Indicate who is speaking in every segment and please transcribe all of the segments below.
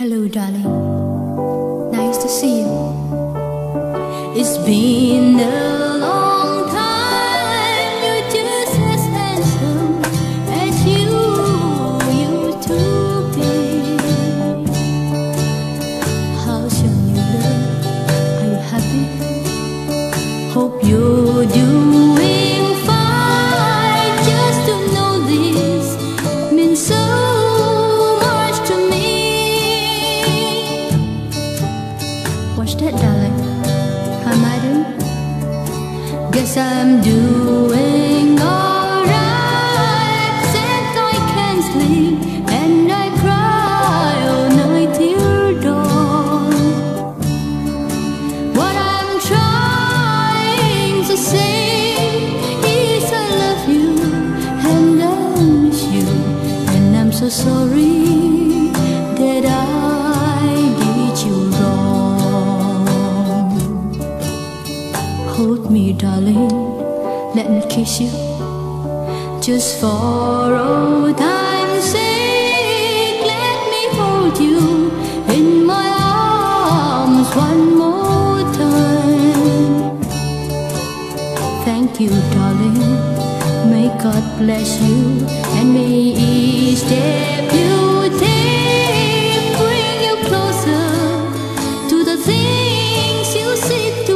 Speaker 1: Hello, darling. Nice to see you. It's been a long time. You're just as handsome as you used to be. How's your new love? Are you happy? Hope you're doing fine. Just to know this means so much to me. What's that, darling? How am I doing? Guess I'm doing alright. Except I can't sleep and I cry all night till dawn. What I'm trying to say is I love you and I miss you, and I'm so sorry that I did you wrong. Hold me, darling, let me kiss you, just for old time's sake. Let me hold you in my arms one more time. Thank you, darling, may God bless you, and may each step you take bring you closer to the things you seek to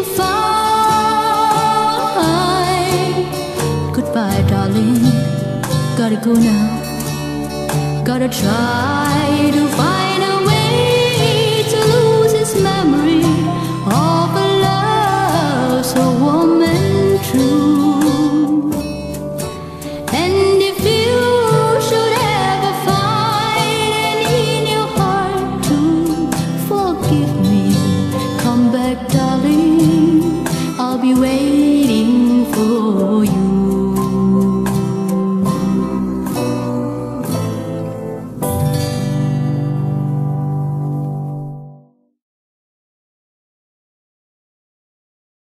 Speaker 1: find. Goodbye, darling, gotta go now. Gotta try to find a way to lose this memory of a love so warm and true. And if you should ever find in your heart to forgive me, come back, darling, I'll be waiting for